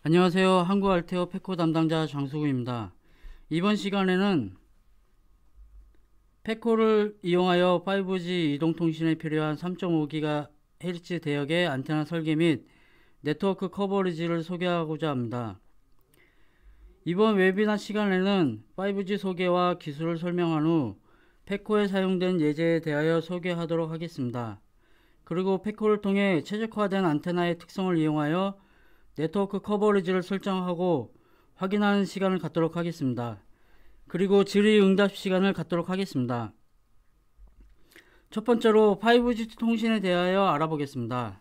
안녕하세요. 한국알테오 페코 담당자 장수구입니다. 이번 시간에는 페코를 이용하여 5G 이동통신에 필요한 3.5GHz 대역의 안테나 설계 및 네트워크 커버리지를 소개하고자 합니다. 이번 웨비나 시간에는 5G 소개와 기술을 설명한 후 페코에 사용된 예제에 대하여 소개하도록 하겠습니다. 그리고 페코를 통해 최적화된 안테나의 특성을 이용하여 네트워크 커버리지를 설정하고 확인하는 시간을 갖도록 하겠습니다. 그리고 질의응답 시간을 갖도록 하겠습니다. 첫 번째로 5G 통신에 대하여 알아보겠습니다.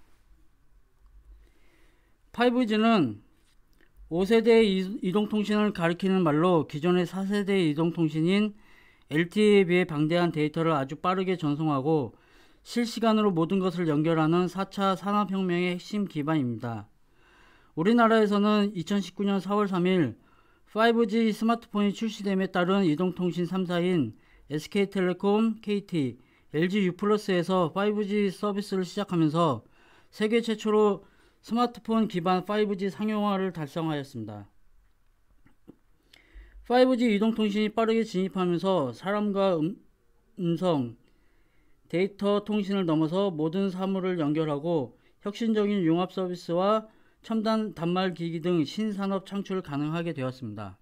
5G는 5세대 이동통신을 가리키는 말로 기존의 4세대 이동통신인 LTE에 비해 방대한 데이터를 아주 빠르게 전송하고 실시간으로 모든 것을 연결하는 4차 산업혁명의 핵심 기반입니다. 우리나라에서는 2019년 4월 3일 5G 스마트폰이 출시됨에 따른 이동통신 3사인 SK텔레콤, KT, LG U+에서 5G 서비스를 시작하면서 세계 최초로 스마트폰 기반 5G 상용화를 달성하였습니다. 5G 이동통신이 빠르게 진입하면서 사람과 음성, 데이터 통신을 넘어서 모든 사물을 연결하고 혁신적인 융합 서비스와 첨단 단말기기 등 신산업 창출을 가능하게 되었습니다.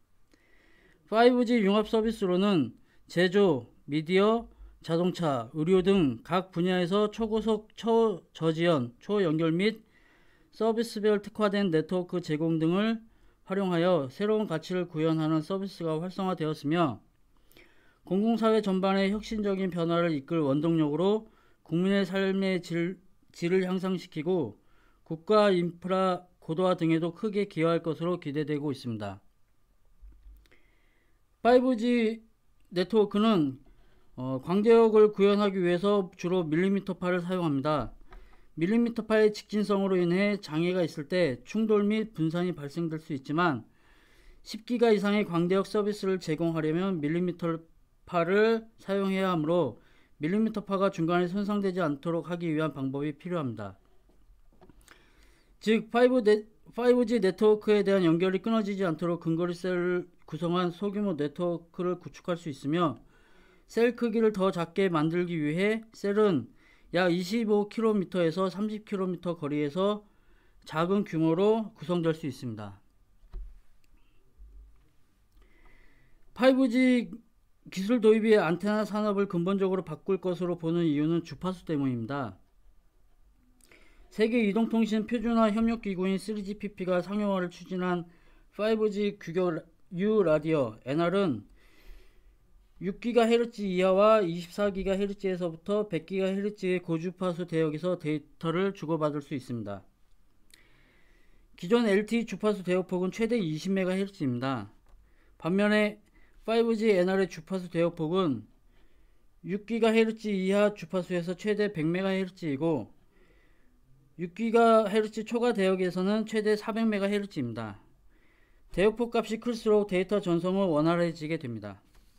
5G 융합 서비스로는 제조, 미디어, 자동차, 의료 등 각 분야에서 초고속, 초저지연, 초연결 및 서비스별 특화된 네트워크 제공 등을 활용하여 새로운 가치를 구현하는 서비스가 활성화되었으며 공공사회 전반의 혁신적인 변화를 이끌 원동력으로 국민의 삶의 질을 향상시키고 국가 인프라 고도화 등에도 크게 기여할 것으로 기대되고 있습니다. 5G 네트워크는 광대역을 구현하기 위해서 주로 밀리미터파를 사용합니다. 밀리미터파의 직진성으로 인해 장애가 있을 때 충돌 및 분산이 발생될 수 있지만 10기가 이상의 광대역 서비스를 제공하려면 밀리미터파를 사용해야 하므로 밀리미터파가 중간에 손상되지 않도록 하기 위한 방법이 필요합니다. 즉 5G 네트워크에 대한 연결이 끊어지지 않도록 근거리 셀을 구성한 소규모 네트워크를 구축할 수 있으며 셀 크기를 더 작게 만들기 위해 셀은 약 25km에서 30km 거리에서 작은 규모로 구성될 수 있습니다. 5G 기술 도입이 안테나 산업을 근본적으로 바꿀 것으로 보는 이유는 주파수 때문입니다. 세계 이동통신 표준화 협력기구인 3GPP가 상용화를 추진한 5G 규격 U-라디오 NR은 6GHz 이하와 24GHz에서부터 100GHz의 고주파수 대역에서 데이터를 주고받을 수 있습니다. 기존 LTE 주파수 대역폭은 최대 20MHz입니다. 반면에 5G NR의 주파수 대역폭은 6GHz 이하 주파수에서 최대 100MHz이고 6GHz 초과 대역에서는 최대 400MHz입니다. 대역폭 값이 클수록 데이터 전송은 원활해지게 됩니다.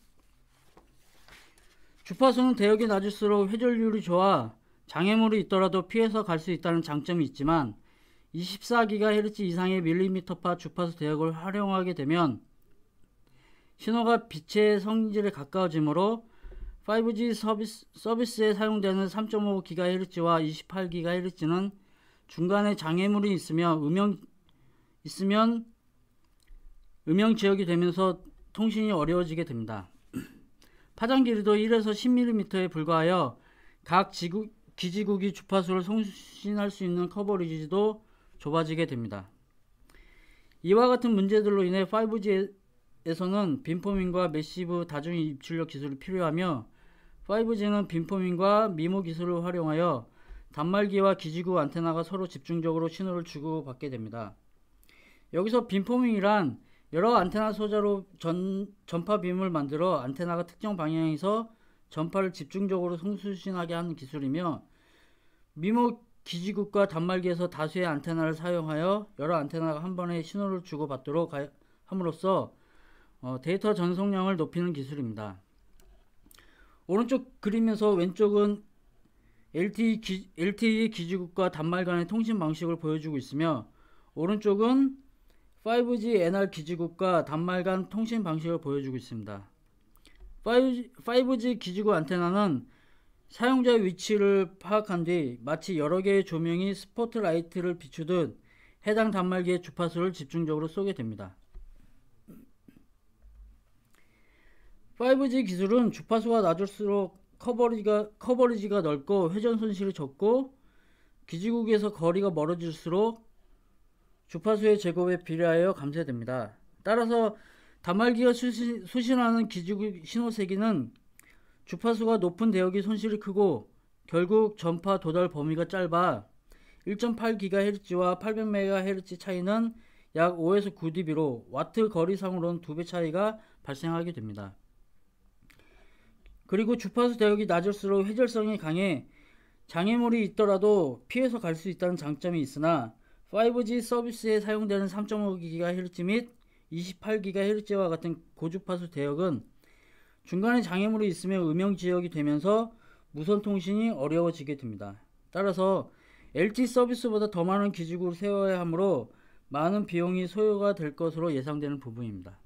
주파수는 대역이 낮을수록 회전율이 좋아 장애물이 있더라도 피해서 갈 수 있다는 장점이 있지만 24GHz 이상의 밀리미터파 주파수 대역을 활용하게 되면 신호가 빛의 성질에 가까워지므로 5G 서비스에 사용되는 3.5GHz와 28GHz는 중간에 장애물이 있으면 음영 지역이 되면서 통신이 어려워지게 됩니다. 파장 길이도 1에서 10mm에 불과하여 각 기지국이 주파수를 송신할 수 있는 커버리지도 좁아지게 됩니다. 이와 같은 문제들로 인해 5G에서는 빔포밍과 매시브 다중 입출력 기술이 필요하며 5G는 빔포밍과 미모 기술을 활용하여 단말기와 기지국 안테나가 서로 집중적으로 신호를 주고받게 됩니다. 여기서 빔포밍이란 여러 안테나 소자로 전파빔을 만들어 안테나가 특정 방향에서 전파를 집중적으로 송수신하게 하는 기술이며 미모 기지국과 단말기에서 다수의 안테나를 사용하여 여러 안테나가 한 번에 신호를 주고받도록 함으로써 데이터 전송량을 높이는 기술입니다. 오른쪽 그림에서 왼쪽은 LTE 기지국과 단말 간의 통신 방식을 보여주고 있으며 오른쪽은 5G NR 기지국과 단말 간 통신 방식을 보여주고 있습니다. 5G 기지국 안테나는 사용자의 위치를 파악한 뒤 마치 여러 개의 조명이 스포트라이트를 비추듯 해당 단말기의 주파수를 집중적으로 쏘게 됩니다. 5G 기술은 주파수가 낮을수록 커버리지가 넓고 회전 손실이 적고, 기지국에서 거리가 멀어질수록 주파수의 제곱에 비례하여 감쇄됩니다. 따라서 단말기가 수신하는 기지국 신호 세기는 주파수가 높은 대역이 손실이 크고 결국 전파 도달 범위가 짧아 1.8GHz와 800MHz 차이는 약 5에서 9dB로 와트 거리상으로는 2배 차이가 발생하게 됩니다. 그리고 주파수 대역이 낮을수록 회절성이 강해 장애물이 있더라도 피해서 갈 수 있다는 장점이 있으나 5G 서비스에 사용되는 3.5GHz 및 28GHz와 같은 고주파수 대역은 중간에 장애물이 있으면 음영지역이 되면서 무선통신이 어려워지게 됩니다. 따라서 LTE 서비스보다 더 많은 기지국을 세워야 하므로 많은 비용이 소요가 될 것으로 예상되는 부분입니다.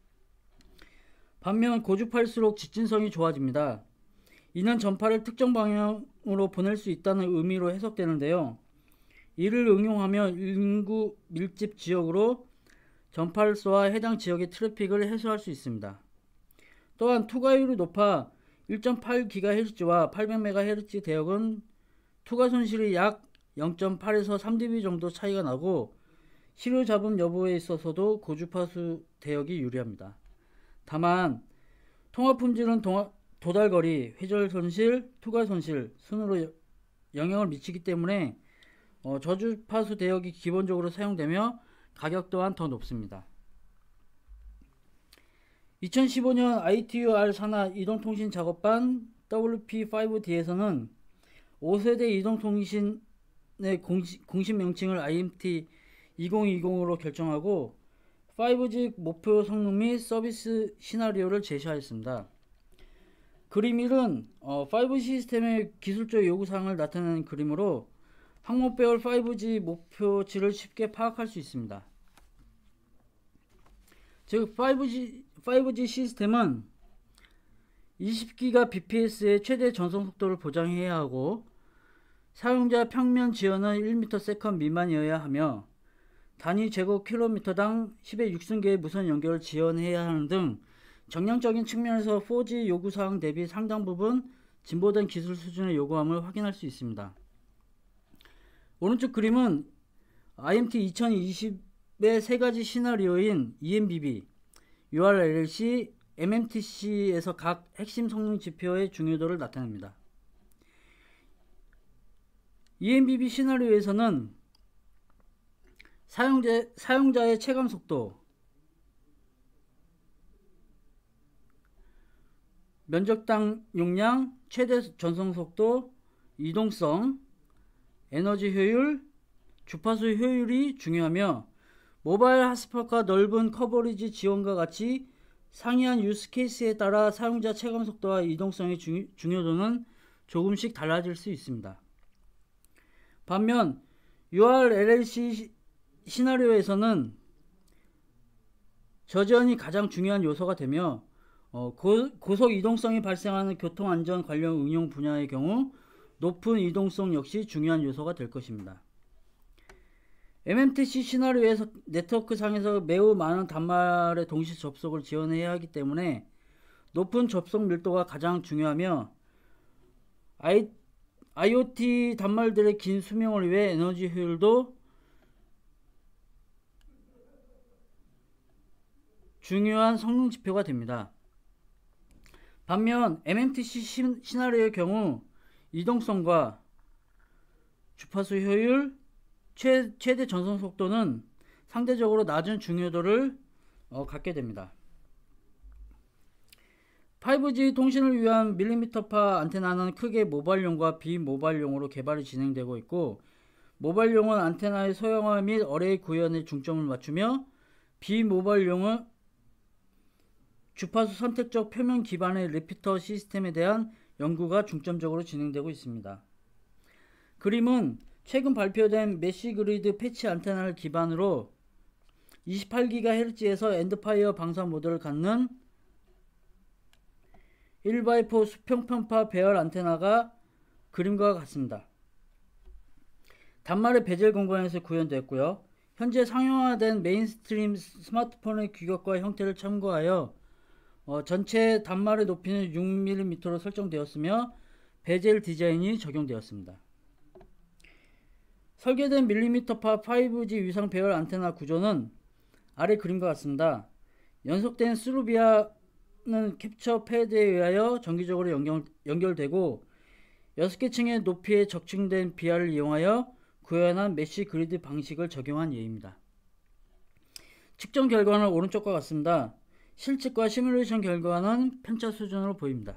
반면 고주파일수록 직진성이 좋아집니다. 이는 전파를 특정 방향으로 보낼 수 있다는 의미로 해석되는데요. 이를 응용하며 인구 밀집 지역으로 전파를 쏘아 해당 지역의 트래픽을 해소할 수 있습니다. 또한 투과율이 높아 1.8GHz와 800MHz 대역은 투과 손실이 약 0.8에서 3dB 정도 차이가 나고 시료 잡음 여부에 있어서도 고주파수 대역이 유리합니다. 다만 통화 품질은 도달거리, 회절 손실, 투과 손실 순으로 영향을 미치기 때문에 저주파수 대역이 기본적으로 사용되며 가격 또한 더 높습니다. 2015년 ITU-R 산하 이동통신 작업반 WP5D에서는 5세대 이동통신의 공식 명칭을 IMT 2020으로 결정하고 5G 목표 성능 및 서비스 시나리오를 제시하였습니다. 그림 1은 5G 시스템의 기술적 요구사항을 나타내는 그림으로 항목별 5G 목표치를 쉽게 파악할 수 있습니다. 즉 5G 시스템은 20GBps의 최대 전송 속도를 보장해야 하고 사용자 평면 지연은 1ms 미만이어야 하며 단위 제곱킬로미터당 10의 6승계의 무선 연결을 지원해야 하는 등 정량적인 측면에서 4G 요구사항 대비 상당 부분 진보된 기술 수준의 요구함을 확인할 수 있습니다. 오른쪽 그림은 IMT 2020의 세 가지 시나리오인 ENBB, URLLC, MMTC에서 각 핵심 성능 지표의 중요도를 나타냅니다. ENBB 시나리오에서는 사용자의 체감 속도, 면적당 용량, 최대 전송 속도, 이동성, 에너지 효율, 주파수 효율이 중요하며 모바일 핫스팟과 넓은 커버리지 지원과 같이 상이한 유스 케이스에 따라 사용자 체감 속도와 이동성의 중요도는 조금씩 달라질 수 있습니다. 반면 URLLC 시나리오에서는 저지연이 가장 중요한 요소가 되며 고속 이동성이 발생하는 교통안전 관련 응용 분야의 경우 높은 이동성 역시 중요한 요소가 될 것입니다. MMTC 시나리오에서 네트워크 상에서 매우 많은 단말의 동시 접속을 지원해야 하기 때문에 높은 접속 밀도가 가장 중요하며 IoT 단말들의 긴 수명을 위해 에너지 효율도 중요한 성능 지표가 됩니다. 반면 MMTC 시나리오의 경우 이동성과 주파수 효율, 최대 전송 속도는 상대적으로 낮은 중요도를 갖게 됩니다. 5G 통신을 위한 밀리미터파 안테나는 크게 모바일용과 비모바일용으로 개발이 진행되고 있고, 모바일용은 안테나의 소형화 및 어레이 구현에 중점을 맞추며 비모바일용은 주파수 선택적 표면 기반의 리피터 시스템에 대한 연구가 중점적으로 진행되고 있습니다. 그림은 최근 발표된 메쉬 그리드 패치 안테나를 기반으로 28GHz에서 엔드파이어 방사 모드를 갖는 1x4 수평 편파 배열 안테나가 그림과 같습니다. 단말의 베젤 공간에서 구현되었고요. 현재 상용화된 메인스트림 스마트폰의 규격과 형태를 참고하여 전체 단말의 높이는 6mm로 설정되었으며 베젤 디자인이 적용되었습니다. 설계된 밀리미터파 5G 위상 배열 안테나 구조는 아래 그림과 같습니다. 연속된 스루비아는 캡처 패드에 의하여 정기적으로 연결되고 6개 층의 높이에 적층된 비아를 이용하여 구현한 메쉬 그리드 방식을 적용한 예입니다. 측정 결과는 오른쪽과 같습니다. 실측과 시뮬레이션 결과는 편차 수준으로 보입니다.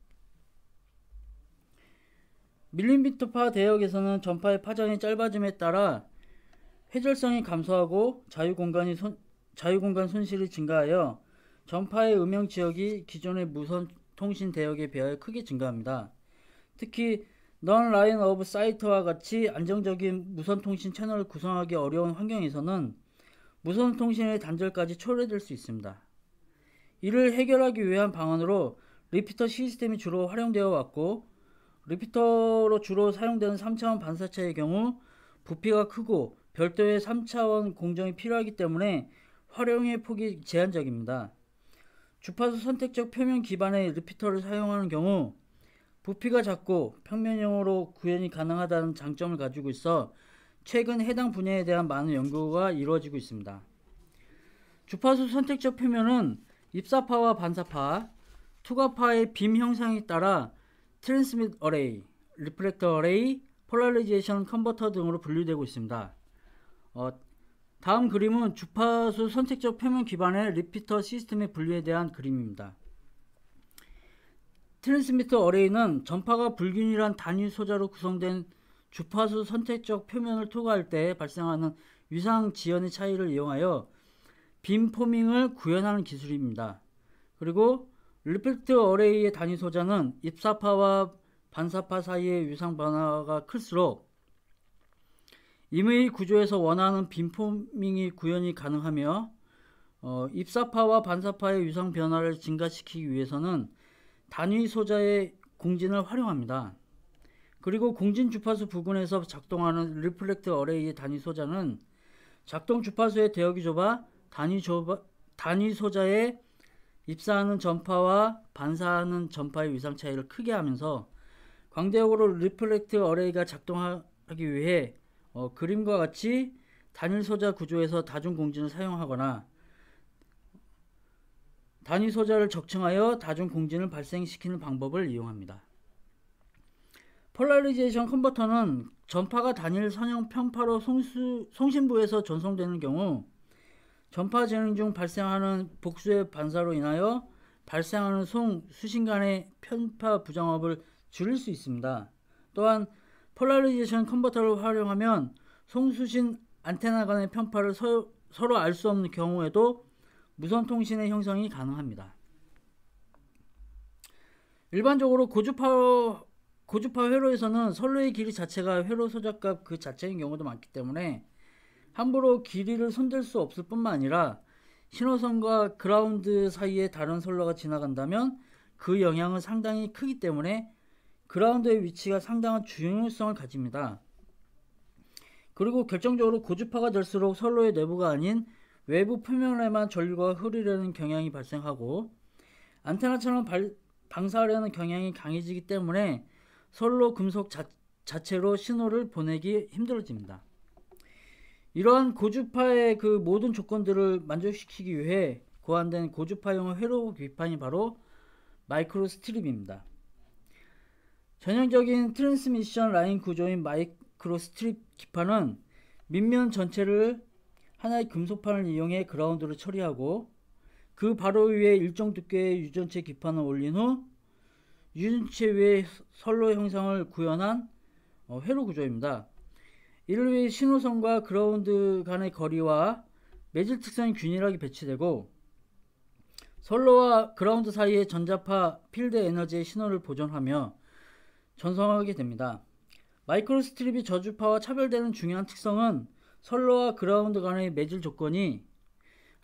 밀리미터파 대역에서는 전파의 파장이 짧아짐에 따라 회절성이 감소하고 자유공간 손실이 증가하여 전파의 음영 지역이 기존의 무선 통신 대역에 비하여 크게 증가합니다. 특히 넌 라인 오브 사이트와 같이 안정적인 무선 통신 채널을 구성하기 어려운 환경에서는 무선 통신의 단절까지 초래될 수 있습니다. 이를 해결하기 위한 방안으로 리피터 시스템이 주로 활용되어 왔고, 리피터로 주로 사용되는 3차원 반사체의 경우 부피가 크고 별도의 3차원 공정이 필요하기 때문에 활용의 폭이 제한적입니다. 주파수 선택적 표면 기반의 리피터를 사용하는 경우 부피가 작고 평면형으로 구현이 가능하다는 장점을 가지고 있어 최근 해당 분야에 대한 많은 연구가 이루어지고 있습니다. 주파수 선택적 표면은 입사파와 반사파, 투과파의 빔 형상에 따라 트랜스밋 어레이, 리플렉터 어레이, 폴라리제이션 컨버터 등으로 분류되고 있습니다. 다음 그림은 주파수 선택적 표면 기반의 리피터 시스템의 분류에 대한 그림입니다. 트랜스미터 어레이는 전파가 불균일한 단위 소자로 구성된 주파수 선택적 표면을 투과할 때 발생하는 위상 지연의 차이를 이용하여 빔 포밍을 구현하는 기술입니다. 그리고 리플렉터 어레이의 단위 소자는 입사파와 반사파 사이의 위상 변화가 클수록 임의 구조에서 원하는 빔 포밍이 구현이 가능하며 입사파와 반사파의 위상 변화를 증가시키기 위해서는 단위 소자의 공진을 활용합니다. 그리고 공진 주파수 부근에서 작동하는 리플렉터 어레이의 단위 소자는 작동 주파수의 대역이 좁아 단위 소자의 입사하는 전파와 반사하는 전파의 위상 차이를 크게 하면서 광대역으로 리플렉터 어레이가 작동하기 위해 그림과 같이 단일 소자 구조에서 다중 공진을 사용하거나 단위 소자를 적층하여 다중 공진을 발생시키는 방법을 이용합니다. 폴라리제이션 컨버터는 전파가 단일 선형 편파로 송신부에서 전송되는 경우 전파 진행 중 발생하는 복수의 반사로 인하여 발생하는 수신 간의 편파 부정합을 줄일 수 있습니다. 또한 폴라리제이션 컨버터를 활용하면 송수신 안테나 간의 편파를 서로 알 수 없는 경우에도 무선 통신의 형성이 가능합니다. 일반적으로 고주파 회로에서는 선로의 길이 자체가 회로 소자값 그 자체인 경우도 많기 때문에 함부로 길이를 손댈 수 없을 뿐만 아니라 신호선과 그라운드 사이에 다른 선로가 지나간다면 그 영향은 상당히 크기 때문에 그라운드의 위치가 상당한 중요성을 가집니다. 그리고 결정적으로 고주파가 될수록 선로의 내부가 아닌 외부 표면에만 전류가 흐르려는 경향이 발생하고 안테나처럼 방사하려는 경향이 강해지기 때문에 선로 금속 자체로 신호를 보내기 힘들어집니다. 이러한 고주파의 그 모든 조건들을 만족시키기 위해 고안된 고주파용 회로 기판이 바로 마이크로스트립입니다. 전형적인 트랜스미션 라인 구조인 마이크로스트립 기판은 밑면 전체를 하나의 금속판을 이용해 그라운드를 처리하고 그 바로 위에 일정 두께의 유전체 기판을 올린 후 유전체 위에 선로 형상을 구현한 회로 구조입니다. 이를 위해 신호선과 그라운드 간의 거리와 매질 특성이 균일하게 배치되고 선로와 그라운드 사이의 전자파 필드 에너지의 신호를 보존하며 전송하게 됩니다. 마이크로스트립이 저주파와 차별되는 중요한 특성은 선로와 그라운드 간의 매질 조건이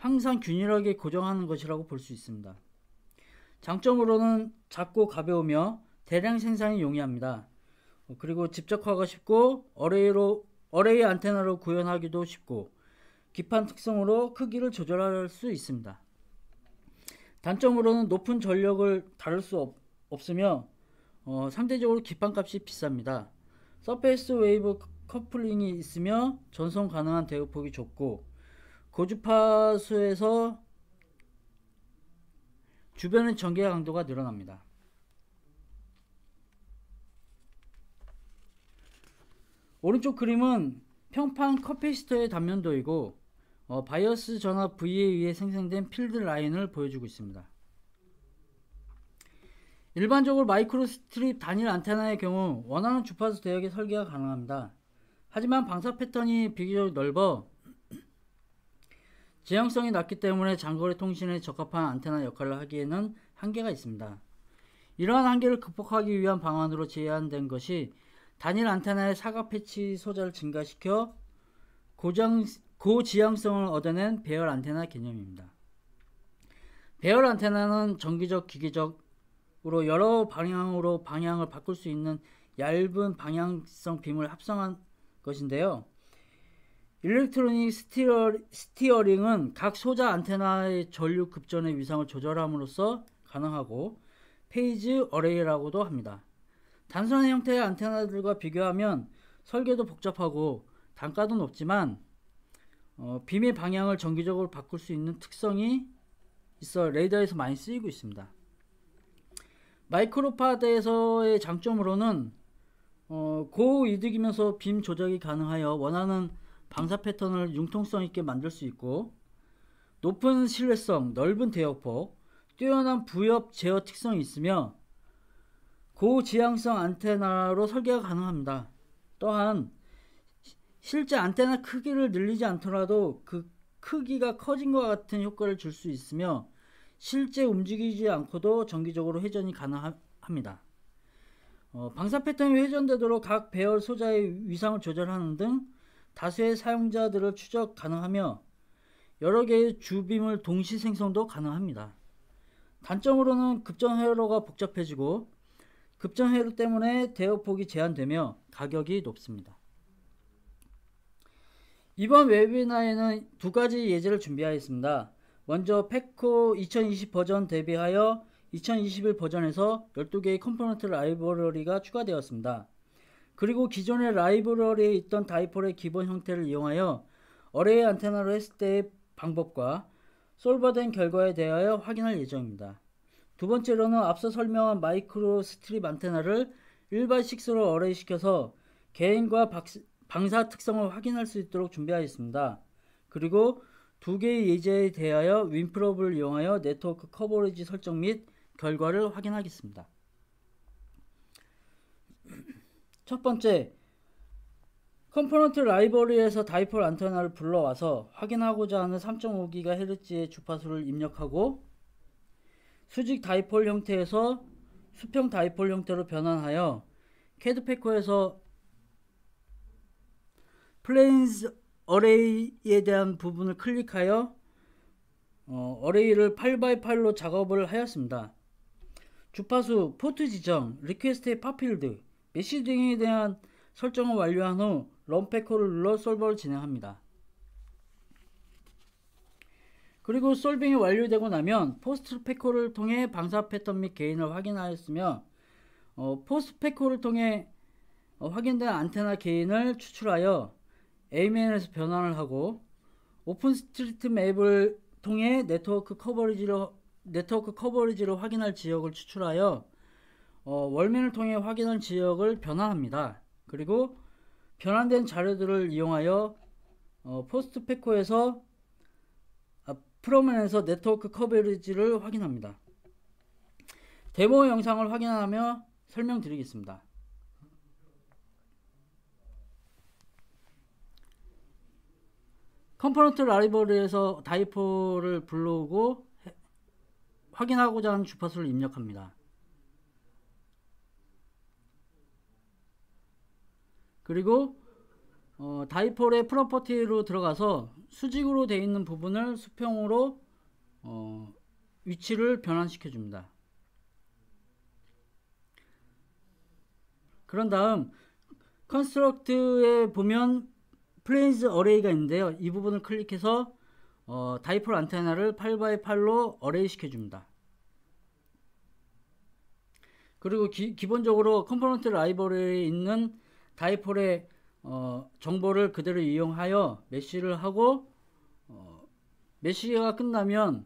항상 균일하게 고정하는 것이라고 볼 수 있습니다. 장점으로는 작고 가벼우며 대량 생산이 용이합니다. 그리고 집적화가 쉽고 어레이 안테나로 구현하기도 쉽고 기판 특성으로 크기를 조절할 수 있습니다. 단점으로는 높은 전력을 다룰 수 없으며 상대적으로 기판값이 비쌉니다. 서페이스 웨이브 커플링이 있으며 전송 가능한 대역폭이 좁고 고주파수에서 주변의 전개 강도가 늘어납니다. 오른쪽 그림은 평판 커패시터의 단면도이고 바이어스 전압 V에 의해 생성된 필드 라인을 보여주고 있습니다. 일반적으로 마이크로 스트립 단일 안테나의 경우 원하는 주파수 대역의 설계가 가능합니다. 하지만 방사 패턴이 비교적 넓어 지향성이 낮기 때문에 장거리 통신에 적합한 안테나 역할을 하기에는 한계가 있습니다. 이러한 한계를 극복하기 위한 방안으로 제안된 것이 단일 안테나의 사각 패치 소자를 증가시켜 고지향성을 얻어낸 배열 안테나 개념입니다. 배열 안테나는 정기적, 기계적으로 여러 방향으로 방향을 바꿀 수 있는 얇은 방향성 빔을 합성한 것인데요. 일렉트로닉 스티어링은 각 소자 안테나의 전류 급전의 위상을 조절함으로써 가능하고 페이즈 어레이라고도 합니다. 단순한 형태의 안테나들과 비교하면 설계도 복잡하고 단가도 높지만 빔의 방향을 정기적으로 바꿀 수 있는 특성이 있어 레이더에서 많이 쓰이고 있습니다. 마이크로파드에서의 장점으로는 고이득이면서 빔 조작이 가능하여 원하는 방사 패턴을 융통성 있게 만들 수 있고 높은 신뢰성, 넓은 대역폭, 뛰어난 부엽 제어 특성이 있으며 고지향성 안테나로 설계가 가능합니다. 또한 실제 안테나 크기를 늘리지 않더라도 그 크기가 커진 것 같은 효과를 줄 수 있으며 실제 움직이지 않고도 정기적으로 회전이 가능합니다. 방사 패턴이 회전되도록 각 배열 소자의 위상을 조절하는 등 다수의 사용자들을 추적 가능하며 여러 개의 주빔을 동시 생성도 가능합니다. 단점으로는 급전 회로가 복잡해지고 급전 회로 때문에 대역폭이 제한되며 가격이 높습니다. 이번 웨비나에는 두 가지 예제를 준비하였습니다. 먼저 패코 2020 버전 대비하여 2021 버전에서 12개의 컴포넌트 라이브러리가 추가되었습니다. 그리고 기존의 라이브러리에 있던 다이폴의 기본 형태를 이용하여 어레이 안테나로 했을 때의 방법과 솔버된 결과에 대하여 확인할 예정입니다. 두 번째로는 앞서 설명한 마이크로 스트립 안테나를 1x6로 어레이 시켜서 개인과 방사 특성을 확인할 수 있도록 준비하였습니다. 그리고 두 개의 예제에 대하여 윈프롭을 이용하여 네트워크 커버리지 설정 및 결과를 확인하겠습니다. 첫 번째, 컴포넌트 라이브러리에서 다이폴 안테나를 불러와서 확인하고자 하는 3.5GHz의 주파수를 입력하고 수직 다이폴 형태에서 수평 다이폴 형태로 변환하여 캐드 패커에서 플레인스 어레이에 대한 부분을 클릭하여 어레이를 8x8로 작업을 하였습니다. 주파수, 포트 지정, 리퀘스트의 팝필드, 메시 등에 대한 설정을 완료한 후 런 패커를 눌러 솔버를 진행합니다. 그리고 솔빙이 완료되고 나면 포스트 패커를 통해 방사 패턴 및 게인을 확인하였으며 포스트 패커를 통해 확인된 안테나 게인을 추출하여 AMN에서 변환을 하고 오픈스트리트 맵을 통해 네트워크 커버리지를 확인할 지역을 추출하여 월맨을 통해 확인한 지역을 변환합니다. 그리고 변환된 자료들을 이용하여 포스트 패커에서 프로맨에서 네트워크 커버리지를 확인합니다. 데모 영상을 확인하며 설명드리겠습니다. 컴포넌트 라이브러리에서 다이폴을 불러오고 확인하고자 하는 주파수를 입력합니다. 그리고 다이폴의 프로퍼티로 들어가서 수직으로 되어 있는 부분을 수평으로 위치를 변환시켜 줍니다. 그런 다음 컨스트럭트에 보면 플레인즈 어레이가 있는데요. 이 부분을 클릭해서 다이폴 안테나를 8x8로 어레이 시켜줍니다. 그리고 기본적으로 컴포넌트 라이브러리에 있는 다이폴의 정보를 그대로 이용하여 메쉬를 하고 메쉬가 끝나면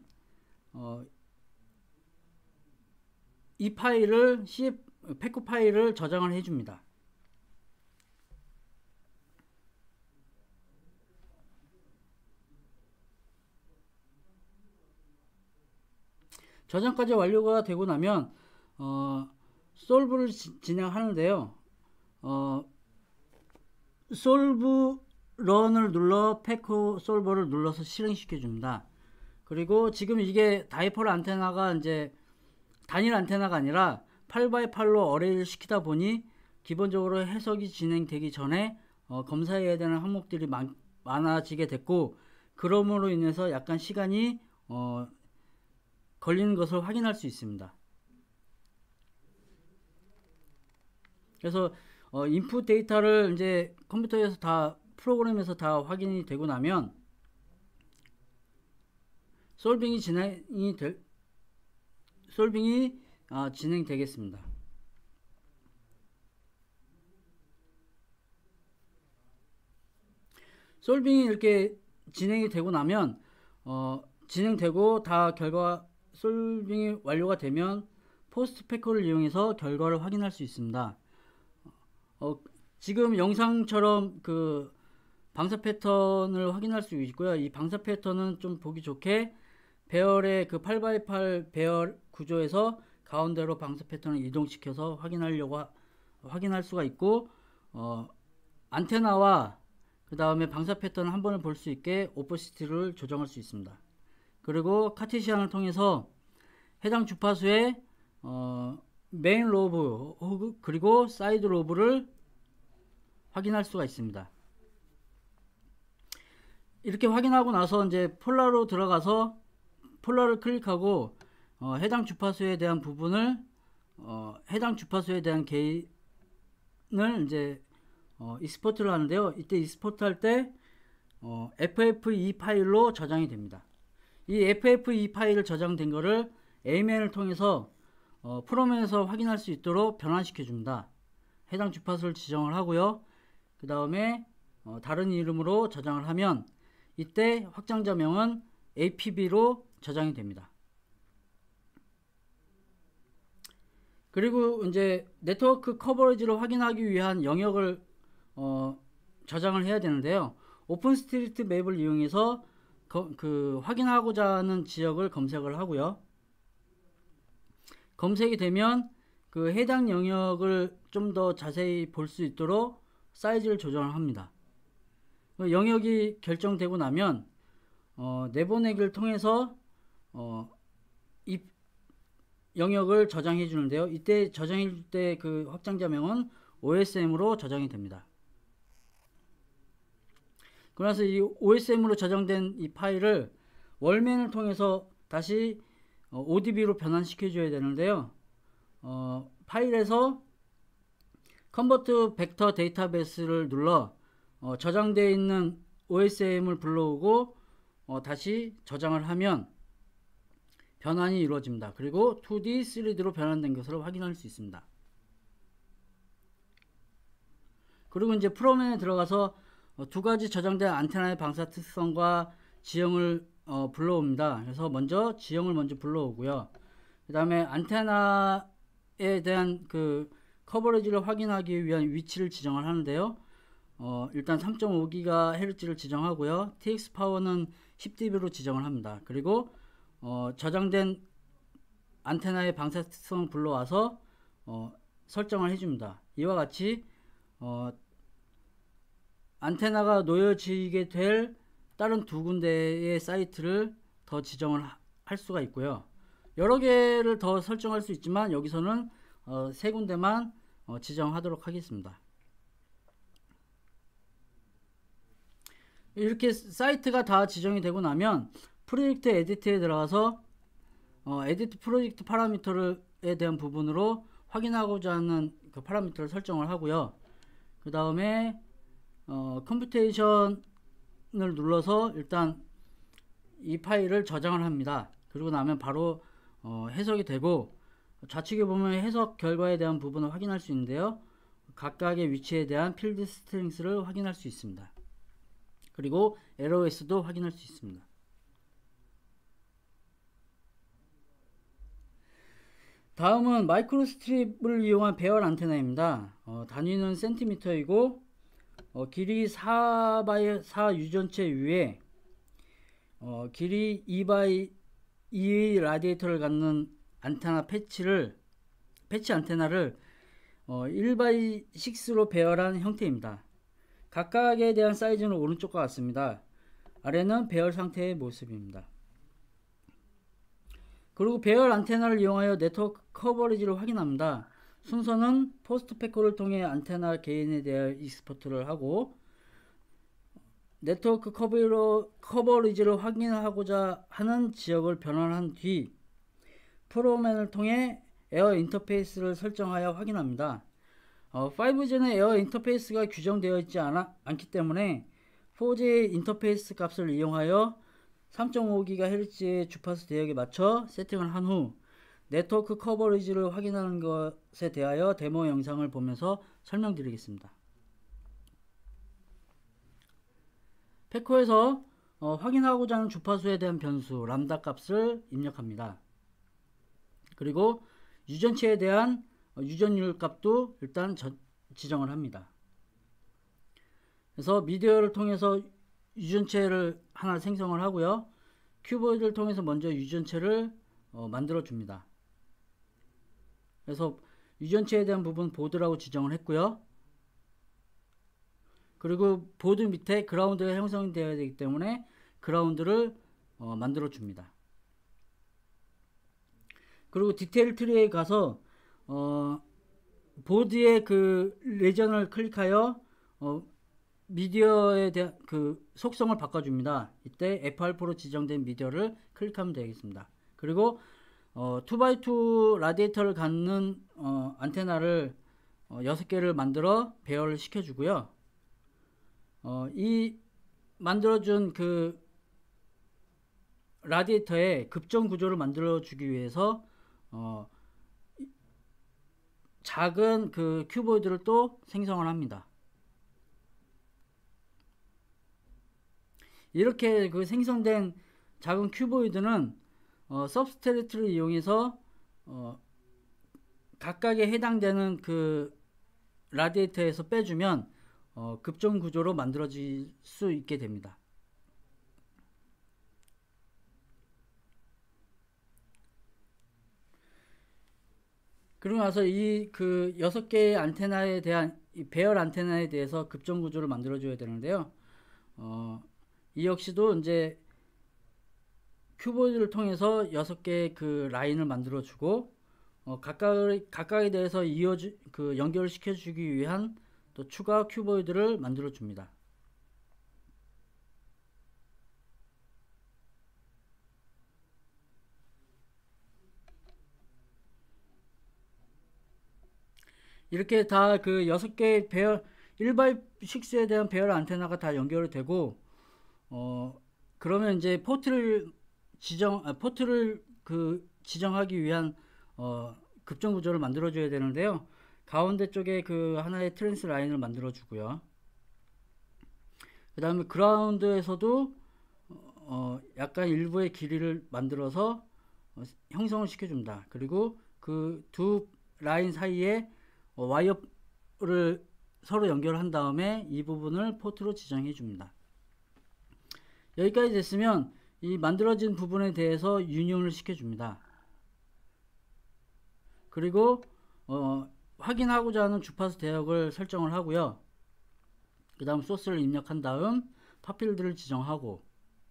이 파일을 패크 파일을 저장을 해줍니다. 저장까지 완료가 되고 나면 솔브를 진행하는데요. 솔브 런을 눌러 패크 솔버를 눌러서 실행시켜 줍니다. 그리고 지금 이게 다이폴 안테나가 이제 단일 안테나가 아니라 8x8로 어레이를 시키다 보니 기본적으로 해석이 진행되기 전에 검사해야 되는 항목들이 많아지게 됐고, 그러므로 인해서 약간 시간이 걸리는 것을 확인할 수 있습니다. 그래서 인풋 데이터를 이제 컴퓨터에서 다 프로그램에서 다 확인이 되고 나면 솔빙이 진행되겠습니다. 솔빙이 이렇게 진행이 되고 나면 진행되고 다 결과 솔빙이 완료가 되면 포스트 패커를 이용해서 결과를 확인할 수 있습니다. 지금 영상처럼 그 방사 패턴을 확인할 수 있고요. 이 방사 패턴은 좀 보기 좋게 배열의 그 8x8 배열 구조에서 가운데로 방사 패턴을 이동시켜서 확인할 수가 있고, 안테나와 그 다음에 방사 패턴을 한 번에 볼 수 있게 오퍼시티를 조정할 수 있습니다. 그리고 카티시안을 통해서 해당 주파수의 메인 로브 그리고 사이드 로브를 확인할 수가 있습니다. 이렇게 확인하고 나서 이제 폴라로 들어가서 폴라를 클릭하고 해당 주파수에 대한 부분을 해당 주파수에 대한 게인을 이제 익스포트를 하는데요. 이때 익스포트 할 때 FFE 파일로 저장이 됩니다. 이 FFE 파일을 저장된 거를 A맨을 통해서 프로맨에서 확인할 수 있도록 변환시켜 줍니다. 해당 주파수를 지정을 하고요. 그 다음에 다른 이름으로 저장을 하면 이때 확장자명은 APB로 저장이 됩니다. 그리고 이제 네트워크 커버리지를 확인하기 위한 영역을 저장을 해야 되는데요. 오픈스트리트 맵을 이용해서 그 확인하고자 하는 지역을 검색을 하고요. 검색이 되면 그 해당 영역을 좀 더 자세히 볼 수 있도록 사이즈를 조정을 합니다. 영역이 결정되고 나면 내보내기를 통해서 이 영역을 저장해 주는데요. 이때 저장해 줄 때 그 확장자명은 OSM으로 저장이 됩니다. 그래서 이 OSM으로 저장된 이 파일을 월맨을 통해서 다시 ODB로 변환시켜 줘야 되는데요. 파일에서 컨버트 벡터 데이터베이스를 눌러 저장되어 있는 OSM을 불러오고 다시 저장을 하면 변환이 이루어집니다. 그리고 2D, 3D로 변환된 것을 확인할 수 있습니다. 그리고 이제 프로맨에 들어가서 두 가지 저장된 안테나의 방사 특성과 지형을 불러옵니다. 그래서 먼저 지형을 먼저 불러오고요. 그 다음에 안테나에 대한 그 커버리지를 확인하기 위한 위치를 지정을 하는데요. 일단 3.5GHz를 지정하고요. TX 파워는 10dB로 지정을 합니다. 그리고 저장된 안테나의 방사 특성을 불러와서 설정을 해줍니다. 이와 같이 안테나가 놓여지게 될 다른 두 군데의 사이트를 더 지정을 할 수가 있고요. 여러 개를 더 설정할 수 있지만 여기서는 세 군데만 지정하도록 하겠습니다. 이렇게 사이트가 다 지정이 되고 나면 프로젝트 에디트에 들어가서 에디트 프로젝트 파라미터에 대한 부분으로 확인하고자 하는 그 파라미터를 설정을 하고요. 그 다음에 컴퓨테이션을 눌러서 일단 이 파일을 저장을 합니다. 그리고 나면 바로 해석이 되고, 좌측에 보면 해석 결과에 대한 부분을 확인할 수 있는데요. 각각의 위치에 대한 필드 스트링스를 확인할 수 있습니다. 그리고 LOS도 확인할 수 있습니다. 다음은 마이크로스트립을 이용한 배열 안테나입니다. 단위는 센티미터이고 길이 4x4 유전체 위에 길이 2x2의 라디에이터를 갖는 안테나 패치 안테나를 1x6로 배열한 형태입니다. 각각에 대한 사이즈는 오른쪽과 같습니다. 아래는 배열 상태의 모습입니다. 그리고 배열 안테나를 이용하여 네트워크 커버리지를 확인합니다. 순서는 포스트 패코를 통해 안테나 개인에 대해 익스포트를 하고, 네트워크 커버리지를 확인하고자 하는 지역을 변환한 뒤 프로맨을 통해 에어 인터페이스를 설정하여 확인합니다. 5G는 에어 인터페이스가 규정되어 있지 않기 때문에 4G 인터페이스 값을 이용하여 3.5GHz의 주파수 대역에 맞춰 세팅을 한 후 네트워크 커버리지를 확인하는 것에 대하여 데모 영상을 보면서 설명드리겠습니다. 패코에서 확인하고자 하는 주파수에 대한 변수 람다 값을 입력합니다. 그리고 유전체에 대한 유전율 값도 일단 지정을 합니다. 그래서 미디어를 통해서 유전체를 하나 생성을 하고요. 큐보이드를 통해서 먼저 유전체를 만들어 줍니다. 그래서 유전체에 대한 부분 보드라고 지정을 했고요. 그리고 보드 밑에 그라운드가 형성되어야 되기 때문에 그라운드를 만들어 줍니다. 그리고 디테일 트리에 가서 보드의 그 레전을 클릭하여 미디어에 대한 그 속성을 바꿔줍니다. 이때 FR4로 지정된 미디어를 클릭하면 되겠습니다. 그리고 2x2 라디에이터를 갖는 안테나를 6개를 만들어 배열을 시켜주고요. 이 만들어준 그 라디에이터의 급정 구조를 만들어주기 위해서 작은 그 큐보이드를 또 생성을 합니다. 이렇게 그 생성된 작은 큐보이드는 서브스트레이트를 이용해서 각각에 해당되는 그 라디에이터에서 빼주면 급정 구조로 만들어질 수 있게 됩니다. 그러고 나서 이 그 6개의 안테나에 대한 이 배열 안테나에 대해서 급정 구조를 만들어 줘야 되는데요. 이 역시도 이제 큐보이드를 통해서 6개의 그 라인을 만들어 주고 각각에 대해서 연결을 시켜 주기 위한 또 추가 큐보이드를 만들어 줍니다. 이렇게 다 그 6개의 배열 1x6에 대한 배열 안테나가 다 연결이 되고 그러면 이제 포트를 지정하기 위한 급정 구조를 만들어 줘야 되는데요. 가운데 쪽에 그 하나의 트랜스 라인을 만들어 주고요. 그 다음에 그라운드에서도 약간 일부의 길이를 만들어서 형성을 시켜줍니다. 그리고 그 두 라인 사이에 와이어를 서로 연결한 다음에 이 부분을 포트로 지정해 줍니다. 여기까지 됐으면 이 만들어진 부분에 대해서 유니온을 시켜줍니다. 그리고 확인하고자 하는 주파수 대역을 설정을 하고요. 그 다음 소스를 입력한 다음 팝필드를 지정하고,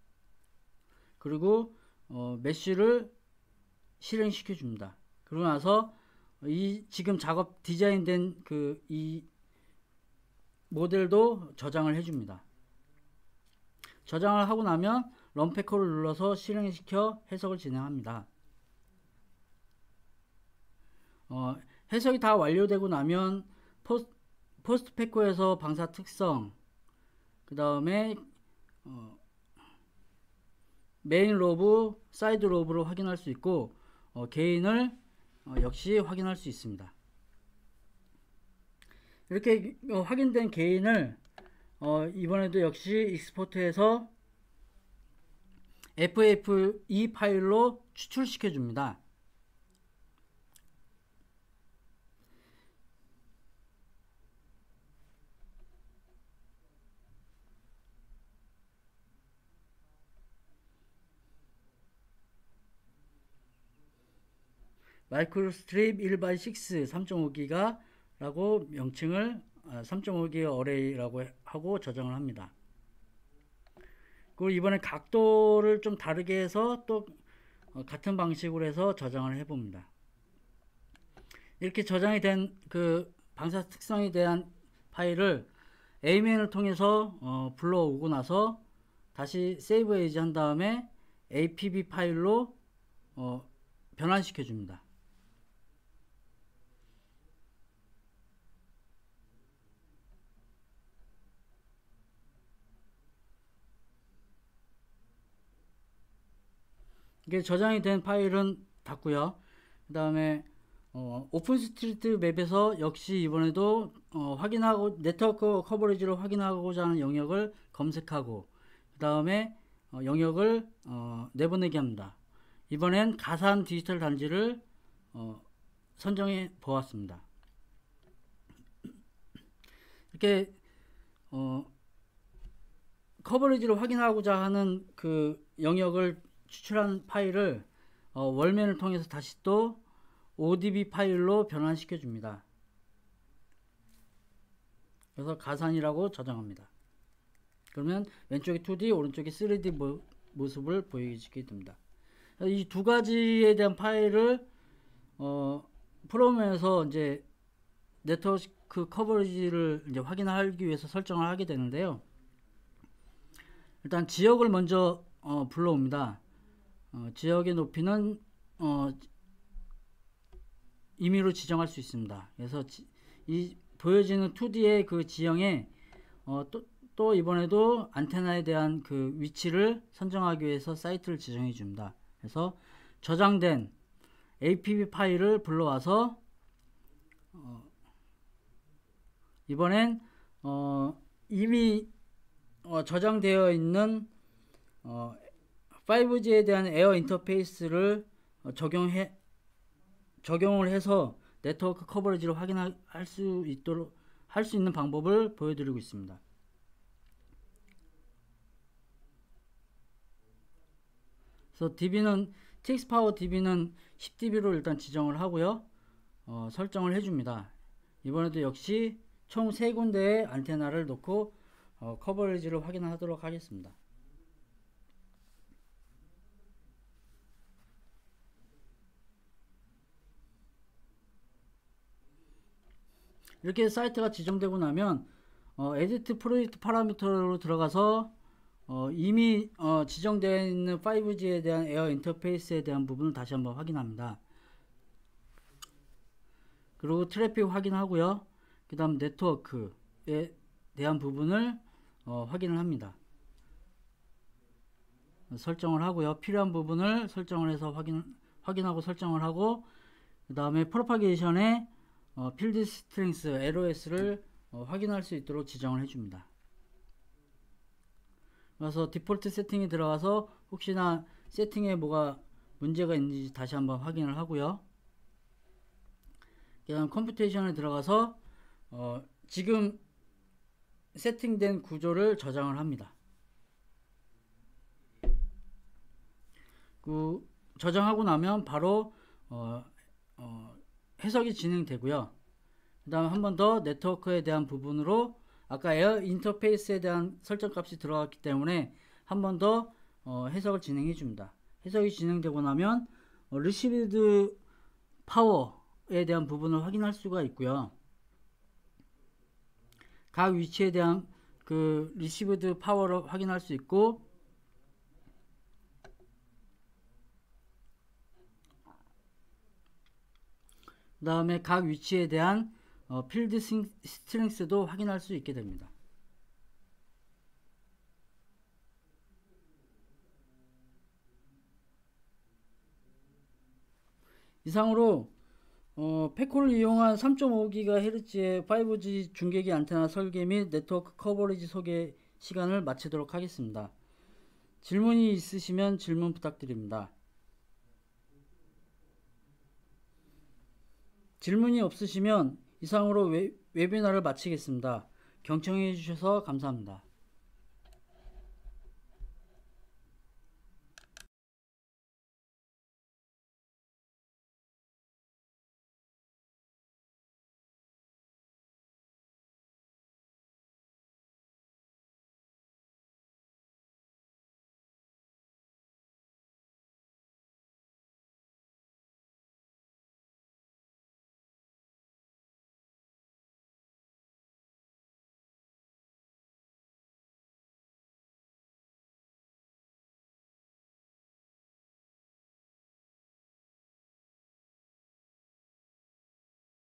그리고 메쉬를 실행시켜 줍니다. 그러고 나서 이 지금 작업 디자인된 이 모델도 저장을 해줍니다. 저장을 하고 나면 런패커를 눌러서 실행시켜 해석을 진행합니다. 해석이 다 완료되고 나면 포스트 패커에서 방사 특성, 그 다음에 메인 로브, 사이드 로브를 확인할 수 있고 게인을 역시 확인할 수 있습니다. 이렇게 확인된 게인을 이번에도 역시 익스포트해서 FFE 파일로 추출시켜 줍니다. 마이크로스트립 1x6 3.5기가 라고 명칭을 3.5기가 어레이라고 하고 저장을 합니다. 그리고 이번에 각도를 좀 다르게 해서 또 같은 방식으로 해서 저장을 해 봅니다. 이렇게 저장이 된 그 방사 특성에 대한 파일을 A맨을 통해서 불러오고 나서 다시 세이브 에이지 한 다음에 APB 파일로 변환시켜 줍니다. 이게 저장이 된 파일은 닫고요. 그 다음에 오픈스트리트 맵에서 역시 이번에도 확인하고 네트워크 커버리지를 확인하고자 하는 영역을 검색하고 그 다음에 영역을 내보내게 합니다. 이번엔 가산 디지털 단지를 선정해 보았습니다. 이렇게 커버리지를 확인하고자 하는 그 영역을 추출한 파일을 월맨을 통해서 다시 또 ODB 파일로 변환시켜 줍니다. 그래서 가산이라고 저장합니다. 그러면 왼쪽이 2D, 오른쪽이 3D 모습을 보이게 됩니다. 이 두 가지에 대한 파일을 프로그램에서 이제 네트워크 커버리지를 이제 확인하기 위해서 설정을 하게 되는데요. 일단 지역을 먼저 불러옵니다. 지역의 높이는 임의로 지정할 수 있습니다. 그래서 이 보여지는 2D의 그 지형에 또 이번에도 안테나에 대한 그 위치를 선정하기 위해서 사이트를 지정해 줍니다. 그래서 저장된 APB 파일을 불러와서 이번엔 이미 저장되어 있는 5G에 대한 에어 인터페이스를 적용을 해서 네트워크 커버리지를 확인할 수 있도록 할 수 있는 방법을 보여드리고 있습니다. 그래서 DB는 TXPower DB는 10dB로 일단 지정을 하고요. 설정을 해줍니다. 이번에도 역시 총 3군데의 안테나를 놓고 커버리지를 확인하도록 하겠습니다. 이렇게 사이트가 지정되고 나면 에디트 프로젝트 파라미터로 들어가서 이미 지정되어 있는 5G에 대한 에어 인터페이스에 대한 부분을 다시 한번 확인합니다. 그리고 트래픽 확인하고요. 그 다음 네트워크에 대한 부분을 확인을 합니다. 설정을 하고요. 필요한 부분을 설정을 해서 확인하고 설정을 하고 그 다음에 프로파게이션에 필드 스트렝스 LOS를 확인할 수 있도록 지정을 해줍니다. 그래서 디폴트 세팅에 들어가서 혹시나 세팅에 뭐가 문제가 있는지 다시 한번 확인을 하고요. 그 다음 컴퓨테이션에 들어가서 지금 세팅된 구조를 저장을 합니다. 그 저장하고 나면 바로 해석이 진행되고요. 그 다음 한 번 더 네트워크에 대한 부분으로 아까 에어 인터페이스에 대한 설정 값이 들어갔기 때문에 한 번 더 해석을 진행해 줍니다. 해석이 진행되고 나면 리시브드 파워에 대한 부분을 확인할 수가 있고요. 각 위치에 대한 그 리시브드 파워를 확인할 수 있고, 그 다음에 각 위치에 대한 필드 스트렝스도 확인할 수 있게 됩니다. 이상으로 패코를 이용한 3.5GHz의 5G 중계기 안테나 설계 및 네트워크 커버리지 소개 시간을 마치도록 하겠습니다. 질문이 있으시면 질문 부탁드립니다. 질문이 없으시면 이상으로 웨비나를 마치겠습니다. 경청해 주셔서 감사합니다.